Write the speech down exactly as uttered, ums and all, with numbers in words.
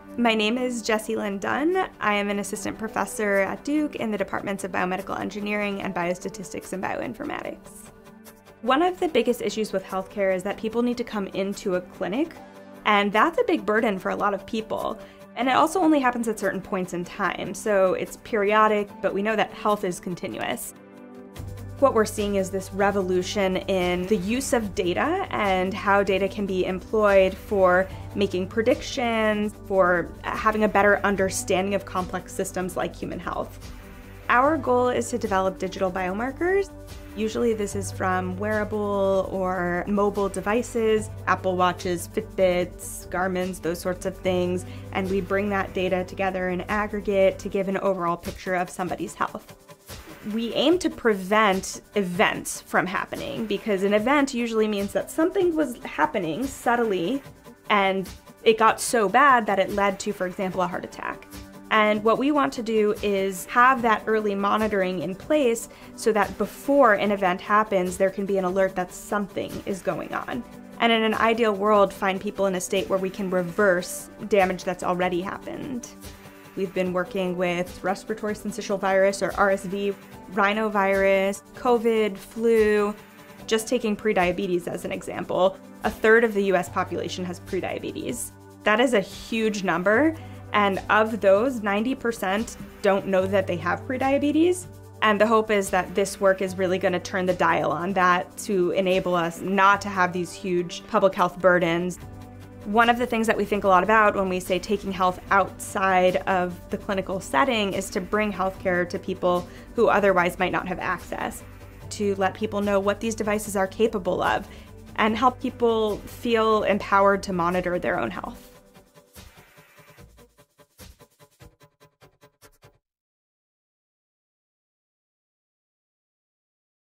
My name is Jessilyn Dunn. I am an assistant professor at Duke in the departments of biomedical engineering and biostatistics and bioinformatics. One of the biggest issues with healthcare is that people need to come into a clinic, and that's a big burden for a lot of people. And it also only happens at certain points in time, so it's periodic, but we know that health is continuous. What we're seeing is this revolution in the use of data and how data can be employed for making predictions, for having a better understanding of complex systems like human health. Our goal is to develop digital biomarkers. Usually this is from wearable or mobile devices, Apple Watches, Fitbits, Garmin's, those sorts of things, and we bring that data together in aggregate to give an overall picture of somebody's health. We aim to prevent events from happening because an event usually means that something was happening subtly and it got so bad that it led to, for example, a heart attack. And what we want to do is have that early monitoring in place so that before an event happens, there can be an alert that something is going on. And in an ideal world, find people in a state where we can reverse damage that's already happened. We've been working with respiratory syncytial virus, or R S V, rhinovirus, COVID, flu. Just taking prediabetes as an example, a third of the U S population has prediabetes. That is a huge number, and of those, ninety percent don't know that they have prediabetes. And the hope is that this work is really going to turn the dial on that to enable us not to have these huge public health burdens. One of the things that we think a lot about when we say taking health outside of the clinical setting is to bring healthcare to people who otherwise might not have access, to let people know what these devices are capable of, and help people feel empowered to monitor their own health.